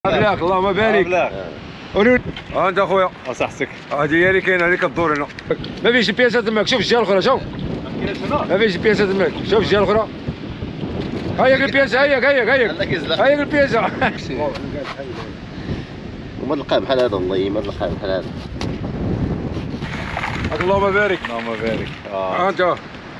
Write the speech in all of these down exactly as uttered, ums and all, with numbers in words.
بلاك اللهم بارك. بلاك وريد ها انت اخويا صحتك. هادي هي اللي كاينه اللي كدور هنا. ما فيش بياسه تماك. شوف الجهه الاخرى. شوف ما فيش بياسه تماك. شوف الجهه الاخرى. هايك البياسه. هايك هايك هايك هايك البياسه. وما نلقاه بحال هذا والله ما نلقاه بحال هذا. اللهم بارك. اللهم بارك. اه ها انت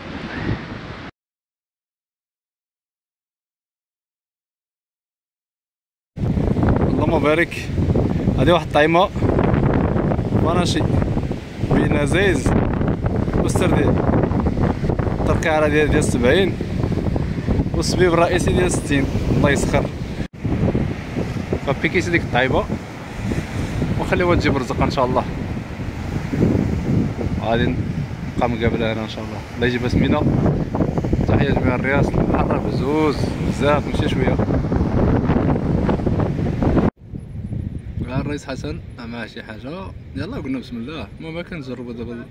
اللهم بارك. هذه واحد الطعيمه فرنسي بين زيز والسردين. التركيعه ديال ديال سبعين والسبيب الرئيسي ديال ستين. الله يسخر. فبيكيسي ديك الطعيمه وخليوها تجيب الرزق ان شاء الله. غادي نبقى مقابله هنا ان شاء الله. الله يجيبها سمينه. تحيه جميع الرياس. الحر بزوز بزاف ماشي شويه. الرئيس حسن معاه شي حاجه. يلا قلنا بسم الله. المهم كنجربوا دابا.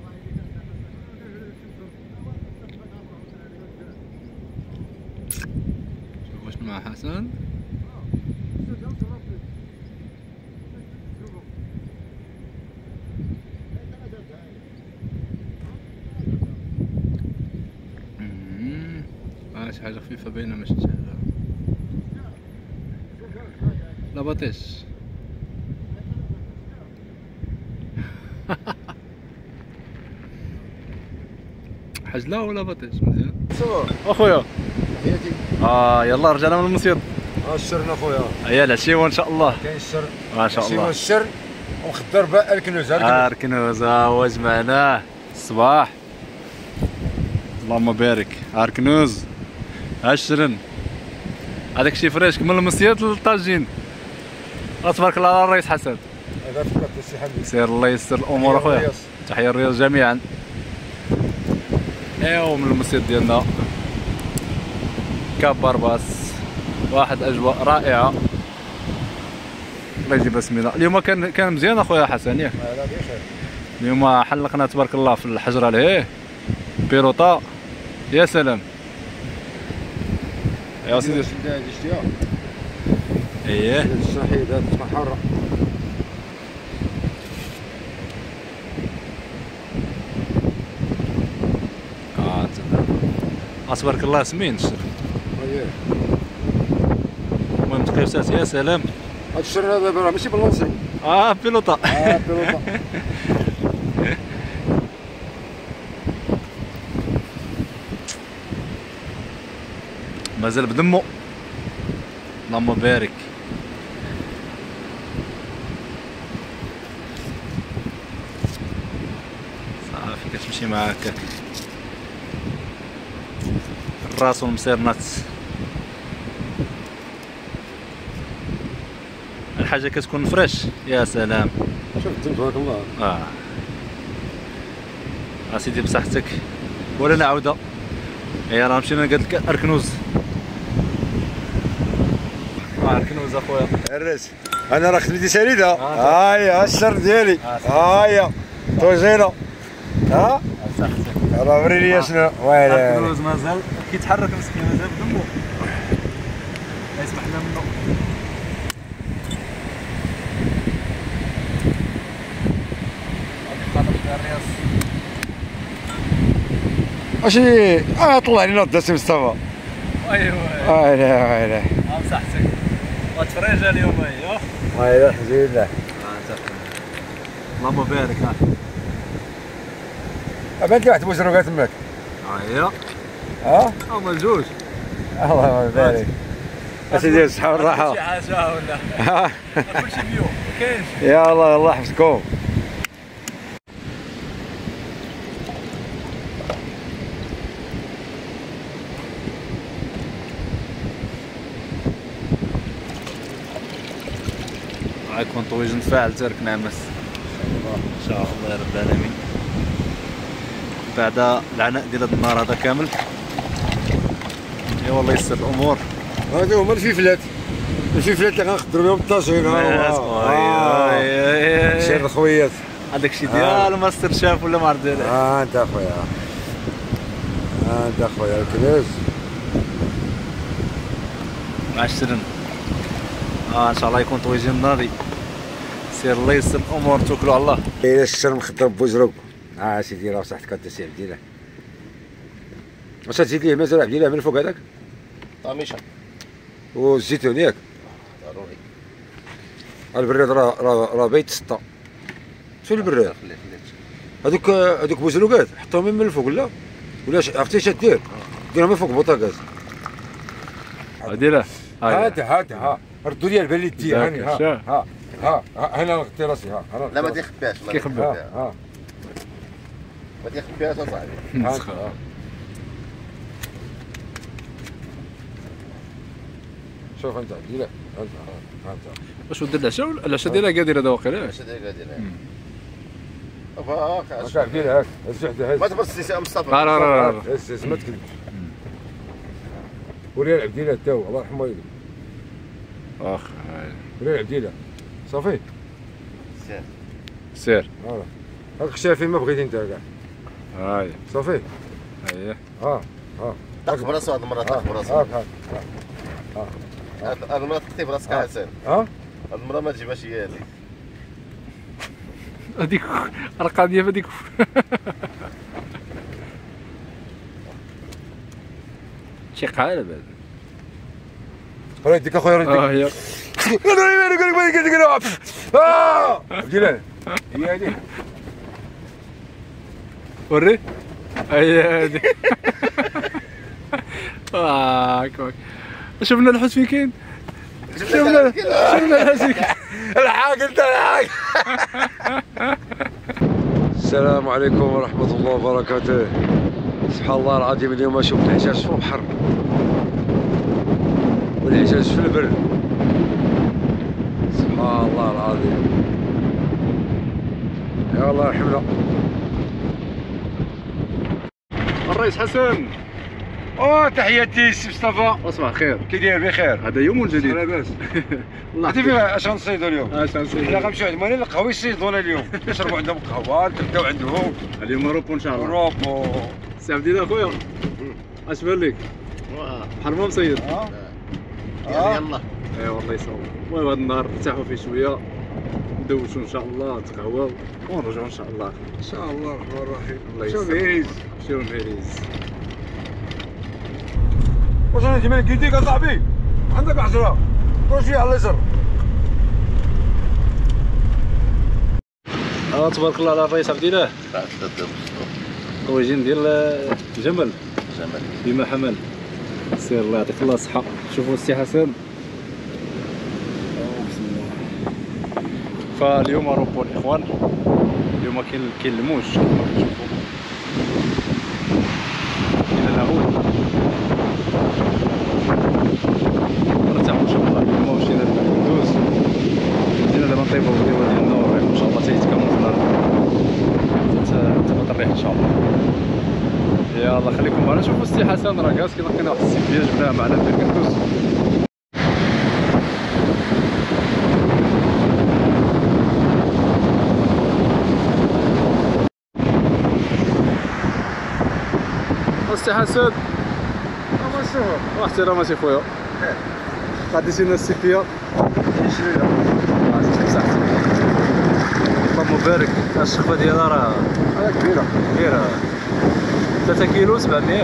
شوف واش مع حسن. اه شي حاجه خفيفه باينه ماشي شي حاجه. لا بطيش. حجله ولا بطيش مزيان. اخويا حياتي. اه يلا رجعنا من المصيد. ها الشر اخويا. هيا العشيوه ان شاء الله. كاين الشر ما شاء الله. العشيوه الشر ومخدر باء الكنوز. ها الكنوز ها هو جمعناه الصباح. اللهم بارك. ها الكنوز ها الشرن. هذاك شي فريشك من المصيد للطاجين. تبارك الله على الرئيس حسن. هذا فكرت السي حمدي. سير الله ييسر الامور اخويا. تحيه الرياض جميعا. ايوا من المصيد ديالنا كاب بارباس. واحد اجواء رائعه. الله يجيبها سمينه. اليوم كان كان مزيان اخويا حسن ياك. لا بخير. اليوم حلقنا تبارك الله في الحجره لهيه بيروطا. يا سلام. يا سيدي هذه اشتياق. اييه الصحيح هذا تسمى حاره. اه تبارك الله سمين الشر. المهم تقيسات. يا سلام. هذا الشر هذا راه ماشي بلونسي. اه بيلوطا. اه بيلوطا. مازال بدمو. اللهم بارك. صافي كتمشي مع هكاك الراس والمصيرنات. الحاجه كتكون فريش. يا سلام. شوف تبارك الله. اه اسيدي بصحتك. ولنا عوده. يا راه مشينا لقيت لك اركنوز. اه اركنوز اخويا. الريس انا راه خدمتي ساليده. ها هي ها الشر ديالي. ها هي توجينا. ها راه وريني شنو. ويلي اركنوز مازال كيتحرك مسكين. مازال بدمو. يسمح لنا منه. ماشي اه طلع لي نوض سي مصطفى. ايوا ويلي ويلي. بصحتك. وتفريجه اليوم هي. ويلي الحمد لله. اللهم بارك. ها بانت لي واحد البوزروكه تماك. ايوا ها هما الجوج. الله يبارك. اسيدي الصحه والراحه. شي حاجه ولا ها كلشي بيو ما كاينش. يا الله الله يحفظكم. غيكون طويج نفاعل ترك نعمس ان شاء الله يا رب العالمين. بعد العناء ديال هذا النهار هذا كامل. اي والله يسر الامور. هادو هما الفلفلات. الفلفلات اللي غنخدروا بهم الطاجين. ها سير الخويات. هذاك الشيء ديال ماستر شاف ولا ما عرفت. ها انت اخويا. ها انت اخويا الكنوز. مع الشرن. اه ان شاء الله يكون طويجين ناضي. سير الله يسر الامور، توكلوا على الله. الى الشر مخضر بوزرق. اه سيدي راه صحتك انت سي عبد الله. واش تزيد ليه مازال عبد الله من الفوق هذاك؟ طاميشه والزيتون ياك؟ ضروري. البراد راه راه راه بايت ستة. شنو البراد؟ هذوك هذوك بوزروقات حطهم من الفوق لا؟ ولا عرفتي اش دير؟ ديرهم من فوق بوطاكاز. ديرها هات هات ها ردوا لي البال اللي دير هاني ها ها ها ها ها هنا غطي راسي ها ها لا ما تيخباش كيخبى. ها ما تيخباش اصاحبي. ها شوف انت عبد الله انت ها انت واش ودير العشاء ولا العشاء ديالها قادر هذا واقيلا؟ اش داير قادر هاك هاك عبد الله هاك هز وحده هز ما تبص سي مصطفى. لا لا لا هز هز ما تكذبش. وريها عبد الله تا هو الله يرحمه والديك. اخ وريها عبد الله صافي سير سير. فوالا هاك شافي ما بغيتي انت كاع هاي صافي. اييه ها ها طق براسو هاد المره، طق براسو. هاك هاك هاد المره تقتي براسك حسن. ها هاد المره ما تجيبهاش هي هذيك. هذيك القضيه هذيك. شي قاله بعد. راه يديك اخويا راه اه يديك. هي اه عبد الله هي هذه. وري هي هذه. هاك هاك شفنا الحوت فين كاين. شفنا شفنا الحوت فين كاين. الحاق انت الحاق. السلام عليكم ورحمة الله وبركاته. سبحان الله العظيم اليوم شفت الحجاج في البحر والحجاج في البر. سبحان الله العظيم. يا الله يرحمنا. الرئيس حسن. اوه تحياتي سي مصطفى. صباح الخير. كي داير بخير؟ هذا يوم جديد. لاباس. الله عرفتي فيها اش غنصيدو اليوم؟ اش غنصيدو؟ حنا غنمشيو عند مالين القهوه يصيدونا اليوم. نشربوا عندهم قهوه نتغداو عندهم. اليوم روبو ان شاء الله. روبو. سي عبد الله خويا اش بان لك؟ بحال ما مصيد. اه يلا يلا. اي والله يصوب. المهم هذا النهار نرتاحوا فيه شويه، ندوشوا ان شاء الله، نتقهواو ونرجعوا ان شاء الله. ان شاء الله الرحمن الرحيم. الله شوف يسلمك. هيريز. شوف هيريز. واش انا ديما كيديك اصاحبي؟ عندك عشرة كل شيء على اليسر. اه تبارك الله على الرئيس عبد الله. طويجين ديال الجمل. جمال. بما حمل. سير الله يعطيك الله الصحة. شوفوا السي حسن. بسم الله. فاليوم روبو الاخوان. اليوم كاين كاين الموج كما كتشوفوا. كاين الهول. نرتاحوا ان شاء الله. اليوم مشينا للكندوز. جينا دابا نطيبوا الغديوه ديالنا ونريحوا ان شاء الله حتى يتكمل في النهار. حتى تبدا الريح ان شاء الله. يلا خليكم معنا. شوفوا السي حسن راه كاس كيلقينا واحد السيفيه جبناها معنا في الكندوز. السي حسن ما نشوفو. واحد راه ماشي خويا غادي سينا السيفيه. اللهم بارك. الشخفه ديالها راه هذا كبيرة. كبيره ثلاثة كيلو سبعمية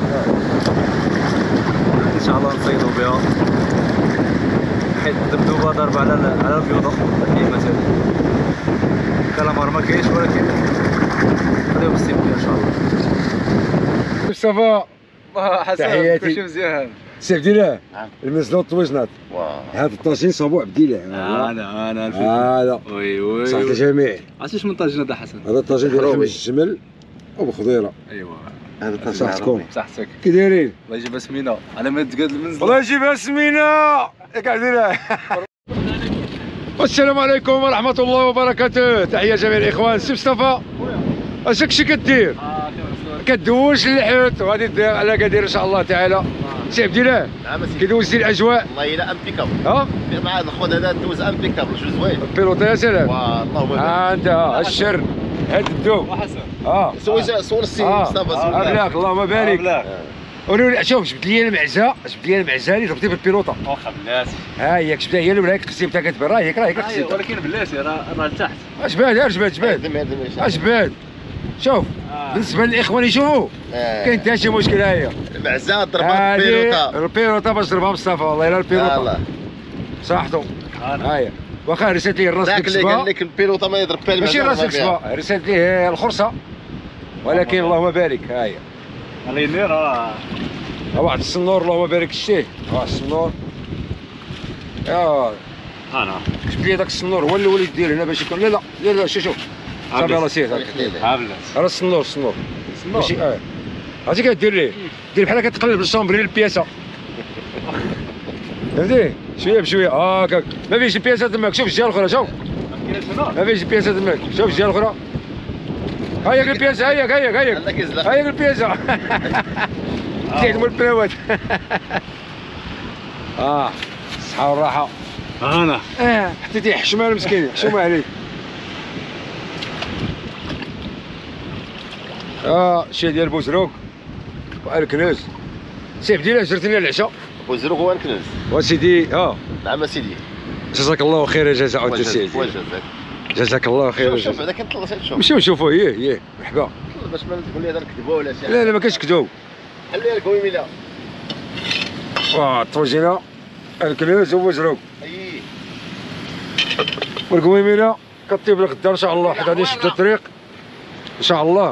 ان شاء الله نصيدوا بها، حيت الدبدوبه ضاربه على على البيوضه كيما هذه. الكلامار ما كاينش ولكن خليهم السيفيه ان شاء الله. مصطفى حسن تحياتي. كلشي مزيان. سي عبد الله نعم. المزنوط طويجنات. واه. هذا الطاجين صابو عبد الله. انا انا هذا وي وي صحة الجميع. عرفتي شنو من طاجين هذا حسن؟ هذا الطاجين ديال حمص الجمل وبخضيره. ايوا هذا صحتكم بصحتك. كي دايرين؟ الله يجيبها سمينه على ما تقاد المنزل. الله يجيبها سمينه ياك عبد الله. والسلام عليكم ورحمة الله وبركاته. تحية جميع الإخوان. سي مصطفى اش داكشي كدير؟ كدوش اللحيت وغادي دير على قادر ان شاء الله تعالى. سي عبد الله نعم سيدي. كيدوز ديال الاجواء. والله الا امبيكابل. ها مع هذا الخوت هذا دوز امبيكابل شو زوين. البيلوط يا سلام. والله هو ها انت ها الشر هاد الدوب. وحسن اه سوي صور السي اه مصطفى. بلاك اللهم بارك. وريني شوف جبت لي المعزه جبت لي المعزه اللي ضربتي بالبيلوطه واخا بلاتي ها هي جبت هي الاولى هيك القسيم تاع كتبان راه هيك راه هيك القسيم ولكن بلاتي راه راه لتحت اجباد اجباد اجباد هدم هدم يا شيخ. اجباد شوف آه. بالنسبه للاخوان يشوفوا آه. كاين حتى شي مشكل ها هي المعزه ضربها بالبيلوطه. البيلوطه باش ضربها مصطفى والله الا البيلوطه والله صحتو انا ها هي واخا رسالت لي الراس ذاك ديك اللي قال الصبا لك البيلوطه ما يضرب بها ماشي المعزة راس ما ديك فيها. الصبا رسالت ليه الخرصه ولكن اللهم بارك ها هي الله ينير راه ها واحد السنور اللهم بارك شتيه ها السنور يا انا جبت لي داك السنور هو اللي وليت دير هنا باش يكون لا لا لا لا شوف شوف صافي راه سير هاك. ها بلاتي راه السنور السنور ماشي اه عرفتي كدير ليه دير بحال كتقلب الشومبري البياسه فهمتي شويه بشويه هاكاك ما فيش البياسه تماك شوف الجهه الاخرى شوف ما فيش البياسه تماك شوف الجهه الاخرى ها هي البياسه هي هي هي عندك يزلق. ها هي البياسه تعلموا البلاوات اه الصحه والراحه انا اه حطيتي حشمه المسكين حشومه عليك اه شي ديال بوزروك والكنوز سي بدينا جرتني العشاء وزروق هو الكنز. وسيدي اه نعم سيدي. جزاك الله خير جزاء عود وجز سيدي وجز. جزاك الله خير شوف شوف جزاء. هذاك نطلع شوف. نمشيو نشوفوا ياه ياه مرحبا باش ما تقول لي هذا نكذبوا ولا شي. لا لا ما كاينش كذوب خليها الكويمي لا. واه طوجينا الكنوز وبوزروك اي والقويمينه كطيب الغدا ان شاء الله حيت غادي نشد الطريق ان شاء الله.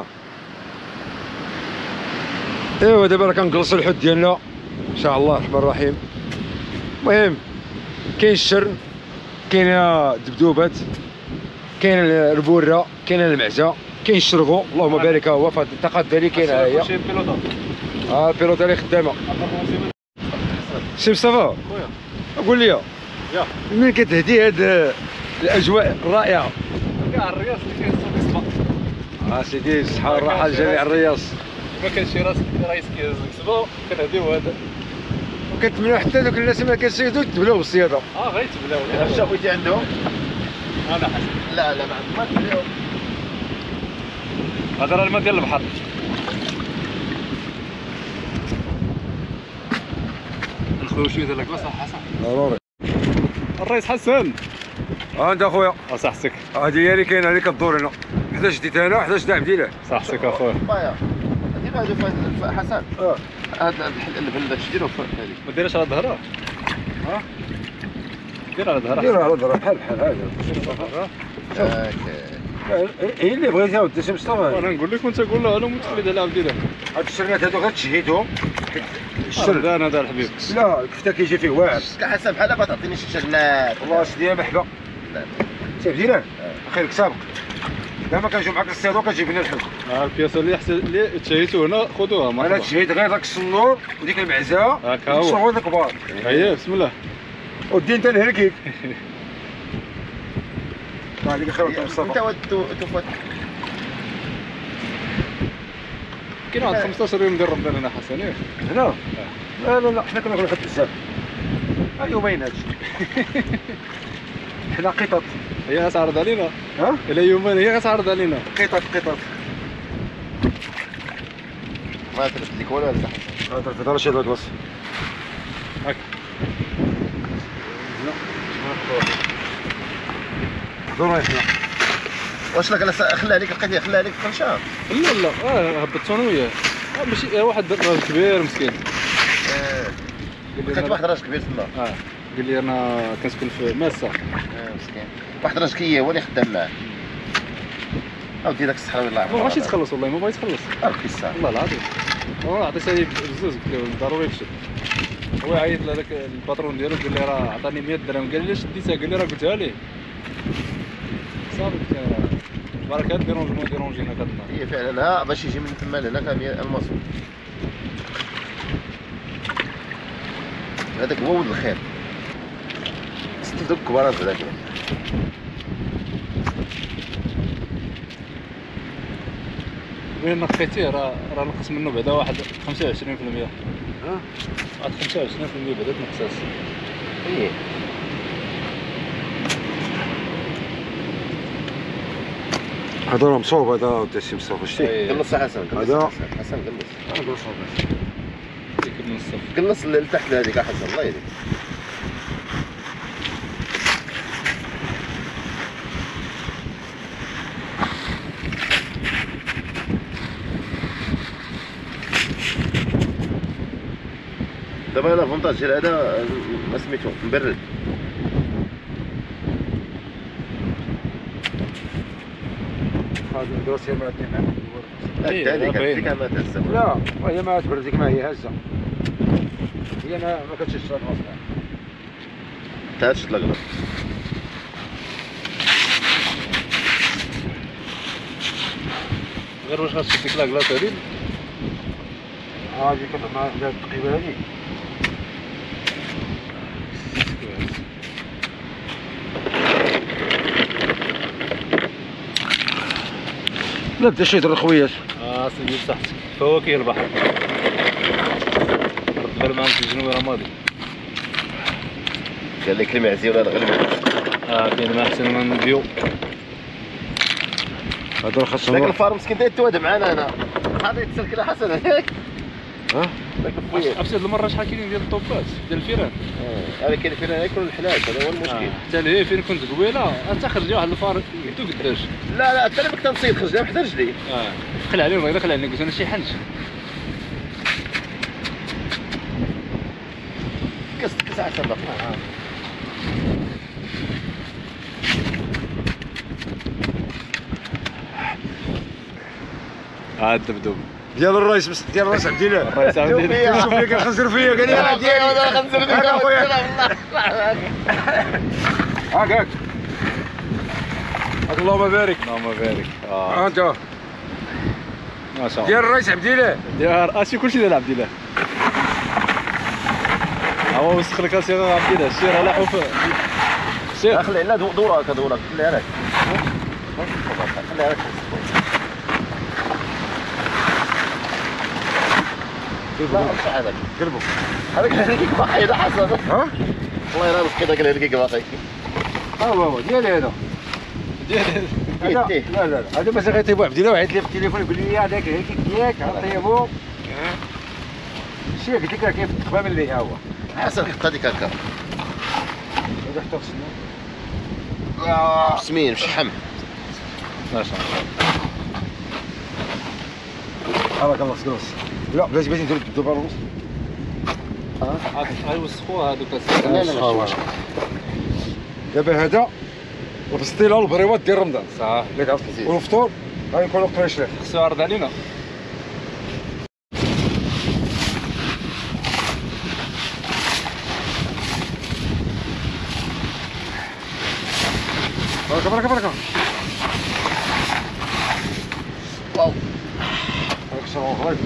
ايوا دابا راه كنجلسوا الحوت ديالنا ان شاء الله الرحمن الرحيم. المهم كاين الشر كاين الدبدوبات كاين البوره كاين المعزه كاين الشرغو اللهم بارك ها هو في الطاقات ديالي كاين ها هي. شي بيلوطه ها البيلوطه اللي خدامه. سي مصطفى قول لي يا منين كتهدي هاد الاجواء الرائعه؟ كاع الرياض اللي كيصوب الصبا اه سيدي الصحه والراحه لجميع الرياض. ما كانش شي راس رئيس كيهز الصبا كنهديو هذا وكنتمنى حتى دوك الناس اللي ما كيصيدوا يتبلاو بالصياده. اه غيتبلاو شافوتي عندهم. انا حسن لا لا ما تبلاو. هذا راه الماء ديال البحر نخويو شويه ديال الكلاص حسن ضروري. الرئيس حسن ها انت اخويا صحتك هادي هي اللي كاينه اللي كدور هنا حدا شديت انا حدا شد عبديله. صحتك اخويا بايا دير هذا في حسن. اه هذا الحل داك ديرو في هذيك. ما ديرش على ظهرها ها دير على ظهرها ديرها على ضرب بحال بحال هذا. هاك. هي اللي بغيتها ودي سي مصطفى. انا نقول لك وانت قول له انا متولد على عبديله هاد الشرنات هادو غير تشهيتهم الشر. الشردان هذا الحبيب لا الكفته كيجي فيه واعر. كحسن بحال ما تعطيني شي شغلات. والله سيدي محبه. لا. سير دينا خيرك سابق. دابا كنجيو معاك الصيادو كتجيب لنا الحل. ها البياسه اللي حسن اللي تشهيتو هنا خذوها انا مرحبا تشهيت غير داك الصنور وديك المعزه هاكا هو. والشغل الكبار. هيا بسم الله ودي انت نهلكيك. عليك خير انت مصطفى. وتفوت. كاين واحد خمسطاش يوم ديال رمضان هنا حسن ياك هنا لا لا لا حنا كنا كنحط بزاف. ها يومين هادشي. حنا قطط. هي غتعرض علينا ها الى يومين هي غتعرض علينا قطط قطط. ما ترد لك ولا لا. هذا في دار شي هذا بس. هاك دور حنا. واش لك انا خليها لك لقيتها خليها لك قرشان. لا لا اه هبطت انا وياه آه، ماشي آه، واحد راجل كبير مسكين لقيت واحد راجل كبير تما. اه قال لي انا كنسكن في ماسه اه مسكين. واحد راجل كي هو اللي خدام معاه. اودي داك الصحراوي الله ما يرحمه. بغاش يتخلص والله ما بغا يتخلص رخي الساعه. والله العظيم والله عطيت عليه بزوز قلت له ضروري يفشل هو عيط لهذاك الباترون ديالو قال لي راه عطاني مية درهم قال لي علاش ديتها قال لي راه قلتها ليه صافي قلت له تبارك الله ديرونجمون ديرونجينا كتنا هي فعلا ها باش يجي من تما لهنا كان المصروف. هذاك هو ولد الخير. ستة دوك كبارات هذاك. وين نقيتيه راه راه نقص منه بعدا واحد خمسة وعشرين بالمية ها واحد خمسة وعشرين بالمية بعدا تنقصاص ايه هذا راه مصوب هذا ودي سي مصطفى شتي. قلص حسن قلص هذا- حسن حسن قلص. انا قلت صوب. من الصف. قلص لتحت لهذيك احسن الله يهديك. دابا هذا الفونتاج ديال هذا ما سميتو مبرد. هذا الدوسيه ما عندنا. هذيك هذيك ما تهز. لا وهي ما تبرد ديك ما هي هزه. هي ما ما كتشتغل اصلا. حتى تشد الغلط. غير واش غتشد ديك لاكلاط هادي؟ هادي كتعطينا هاد التقيبه هادي. لا بدا شي يضر خويات. اه سيدي بصحتك. فواكه البحر. غير معاهم في الجنوب راه ماضي. قال لك المعزي ولا الغلمه. اه كاين ما احسن من البيو. هادو خاصهم. ذاك الفار مسكين داير التواد معانا انا. هذا يتسلك له حسن هيك. ها؟ ذاك الفويا. عرفتي هاد المره شحال كاينين ديال الطوبات ديال الفيران. هذا كاين فين ياكل الحلاش هذا هو المشكل. حتى لهيه فين كنت قبيله حتى خرج واحد الفار يدو قداش. لا لا حتى انا كنت نصيد خرج حدا رجلي. اه دخل عليه وبغى يدخل علينا قلت انا شي حنش. كس كس عسل باقي. اه الدبدوب ديال الرئيس بس ديال الرئيس عبد الله. الرئيس عبد الله. شوف لي كنخنزر فيا قال لي انا ديالي. انا خنزر فيك هذا خويا. هاك هاك. هاك اللهم بارك. اللهم بارك. اه ها انت ما شاء الله. ديال الرئيس عبد الله. ديال اسي كلشي ديال عبد الله. هو وسخ لك اسي عبد الله السير على حوف. سير خلي لنا دورك دورك خليها لك. خليها لك. لا مش هذاك قلبو هذاك الهريك باقي هذا حسن. ها؟ الله يرحمك هذاك الهريك باقي. ها هو هو ديالي هذا. ديال هذا لا لا لا هذا مازال غيطيبو عبد الله وعيط لي في التليفون يقول لي هذاك الهريك ديالك غنطيبو. شي قلت لك راه كاين في التخبه اللي ها هو. حسن حط هذيك هكا. هذا حتى خصنا. سمين مش حم. ما شاء الله. بارك الله فيك. لا بلاتي بغيتي نديرو الدبدوب الروس. اه يوسخوها هذوك. لا لا لا دابا هذا وبسطيله البريوات ديال رمضان. صح. ياك عرفتي. والفطور غيكونوا قريش ليه. خصو يعرض علينا. بركه بركه بركه. واو هاك شرو غريب.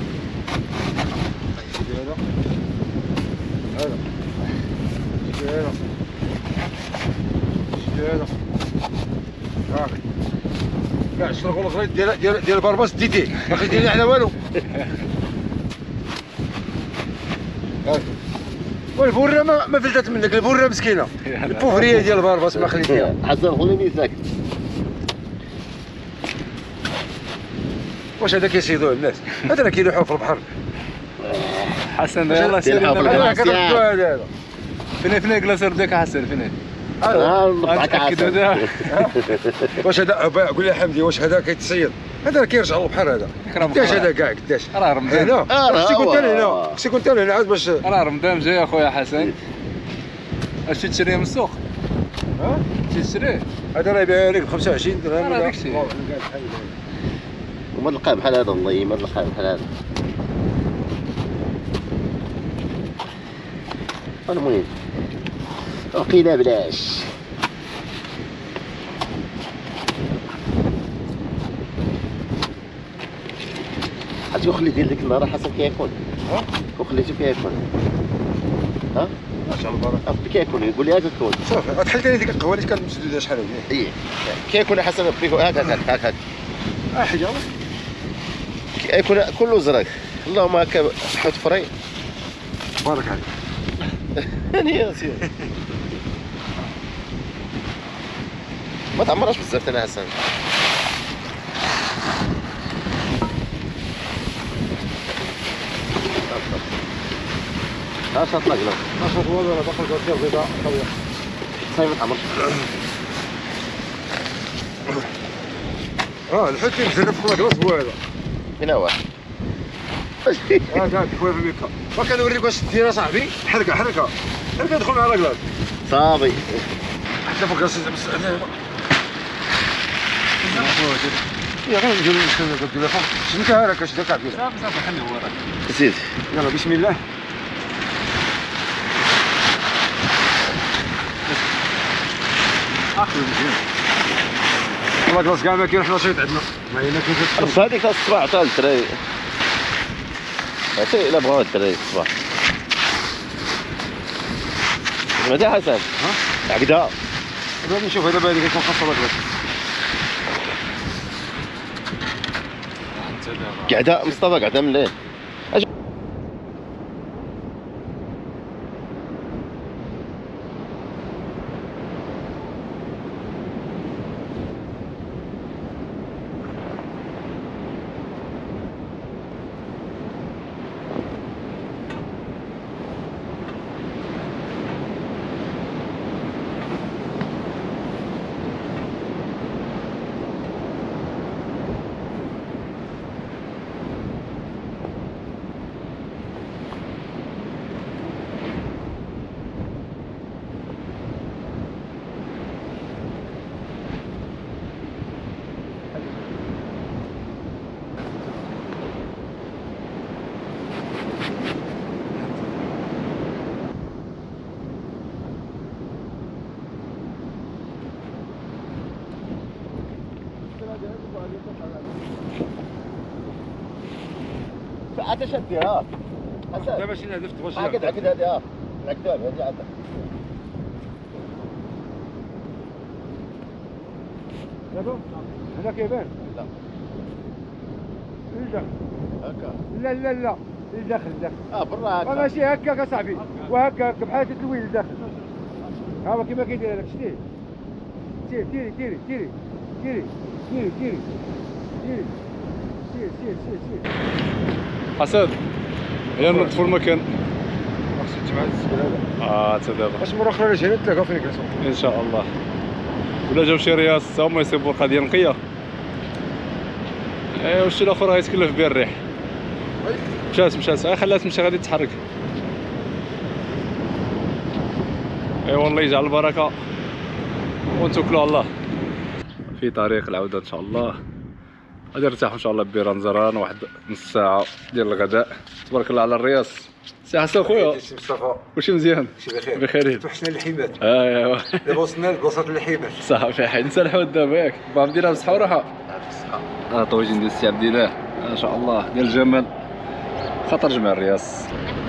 هذا هذا هذا هذا هاك كاع الشرغل الغريب ديال ديال ديال البرباس ديتيه ما خديتيني على والو. هاك والبوره ما ما فلتت منك البوره مسكينه البوفريه ديال البرباس ما خليتيها. حسن خليني ساكت. واش هذا كيصيدوه الناس؟ هذا راه كيلوحوا في البحر. حسن يلاه سير تلحق في دابا. البحر. هذا هذا فين فين جلاس ردك حسن فين؟ اه نضحك نتاكدوا دابا. واش هذا قول لي حمدي واش هذا كيتصيد؟ هذا راه كيرجع للبحر هذا. قداش هذا كاع قداش؟ راه رمضان. هنا آه، خصك كنت هو. هنا خصك كنت هنا عاد باش راه رمضان جاي اخويا حسن. اش تشريه من السوق؟ ها تشريه؟ هذا راه يبيع لك ب خمسة وعشرين درهم. راه داك الشيء. وما نلقاه بحال هذا والله ما نلقاه بحال هذا. المهم وقيله بلاش. عرفتي وخلي ديال ديك النهار حسن كياكل. ها وخليتو كياكل. ها ما شاء الله بارك. أبي كياكل يقول لي هاك كول. صافي غتحل ثاني ديك القهوه اللي كانت مسدوده شحال هادي. ايه كياكل حسن بيكو هاك هاك هاك هاك. اه حاجه كياكل كله زرق. اللهم هكا حوت فري. بارك عليك. هاني يا سيدي. ما تعمرش بزاف انا حسن. ها شاط لك لا نشاط والو انا باقي الكرسي بيضاء قويه صايب الحمر اه الحوت مزرب في الكلاص هو هذا فين هو هذا خويا في الميكا ما كنوريك واش دير اصاحبي حركه حركه حركه دخل مع لاكلاص صافي حتى فوق راسي بس يا غير نديرو نستنى التليفون شنو لك اش داك عبيد صافي صافي خليه هو راه زيد يلا بسم الله اخر مزيان والله كلاص كاع ما كاين حنا شيط عندنا ما هي ما كاين رص هذيك الصباح تاع الدراري عرفتي الا بغاو الدراري الصباح سمعتي حسن ها هكذا دابا نشوف هذا بالي كيكون خاصه لاكلاص قعده مصطفى قعده من الليل عاد شدي ها حسن دابا شي هدف تبغى شي عقد عقد هذه ها العقدان هذه عقد دابا هنا كيبان لا للداخل هكا لا لا لا للداخل للداخل اه برا آه، هكا ماشي هكاك اصاحبي وهكاك بحال تتلوي للداخل ها هو كيما كيدير هذاك شتيه تيري تيري تيري تيري تيري تيري تيري تيري سير سير سير سير حسن هي نوض في المكان خصك تجمع الزبل هذا اه تا دابا واش مرة أخرى جينا نتلاقاو فين جلسوا ان شاء الله ولا جاو شي رياس تا هما يصيبوا القضيه نقيه ايوا الشي الاخر غيتكلف به الريح مشات مشات غير خليها تمشي غادي تتحرك ايوا الله يجعل البركه ونتوكلوا على الله في طريق العوده ان شاء الله غادي نرتاحوا ان شاء الله ببيرانزران واحد نص ساعه ديال الغداء تبارك الله على الرياس سي حسن خويا سي مصطفى واش مزيان شي بخير بخير توحشنا اللحيمات اه ايوا دابا وصلنا لبلاصة اللحيمات صافي حيد نسى الحوت دابا ياك باب ديالها بصحه وراحه اه طويجين ديال السي عبد الله ما شاء الله ديال الجمال خطر جمع الرياس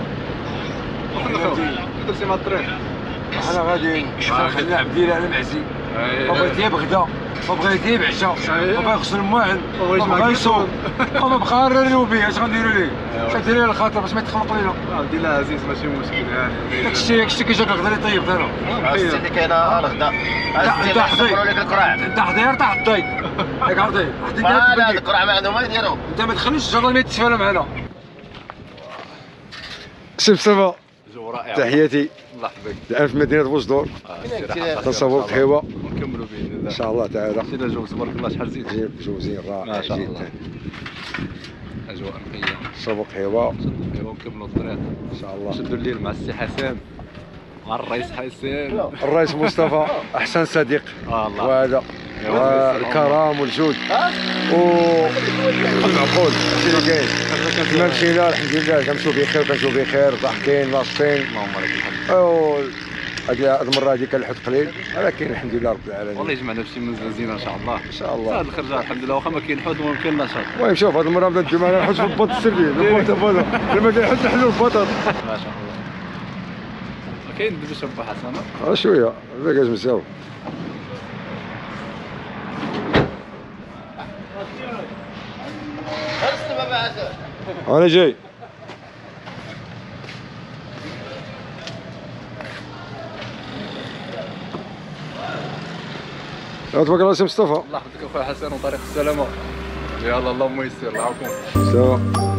درتي مع الطريق حنا غاديين خلينا عبد الله على معزي ما بغيت يا بغدا ما بغيت يا بعشا ما بغا يغسل الماعن ما بغا يصوم ما بقى نريو به اش غنديرو ليه اش غندير ليه الخاطر باش ما يتخلق لينا عبد الله عزيز ماشي مشكل يعني داكشي داكشي كيجيك الغدا اللي طيب دارو السيدي اللي كاينه الغدا السيدي يقولوا لك القرع انت حضير تاع الضيق ياك عرفتي حديت لا لا القرع ما عندهم ما يديروا انت ما تخليش الجرة ما يتسفل معنا سي مصطفى جو رائع تحياتي الله يحفظك الان في مدينه بوجدور تصور خيوه ونكملوا باذن الله ان شاء الله تعالى سيدي الجو تبارك الله شحال زين زين جو زين رائع ما شاء الله. جدا اجواء نقيه سوق خيوه ايوا ونكملوا الطريق ان شاء الله نشدوا الليل مع السي حسن مع الرئيس حسن الرئيس مصطفى احسن صديق اه الله وهذا والكرم والجود والمعقول هادشي اللي كاين كما مشينا الحمد لله كنمشيو بخير كنمشيو بخير ضاحكين ناشطين اللهم لك الحمد او هذه المره هذه كان الحوت قليل ولكن الحمد لله رب العالمين والله يجمعنا في شي منزله زينه ان شاء الله ان شاء الله هذا الخرجه الحمد لله واخا ما كاين حوت وما كاين نشاط المهم شوف هذه المره بدات تجي معنا الحوت في البط السري البط البط لما كاين حوت نحلو البطاط ما شاء الله كاين دابا شابه حسنه اه شويه باقي مزيان انا جاي تبارك الله سي مصطفى الله يحفظك اخويا حسن وطريق السلامه يلا اللهم يسر الله يعاونكم سلام